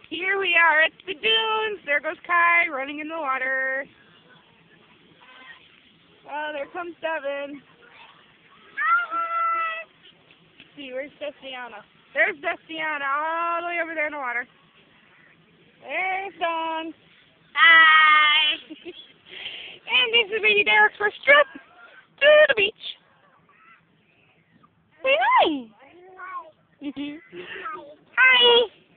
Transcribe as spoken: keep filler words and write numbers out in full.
Here we are at the dunes. There goes Kai running in the water. Oh, there comes Devin. Let's see, where's Destiana? There's Destiana all the way over there in the water. There's Dawn. Hi. And this is Baby Derek's first trip to the beach. Say hi. Hi. Hi.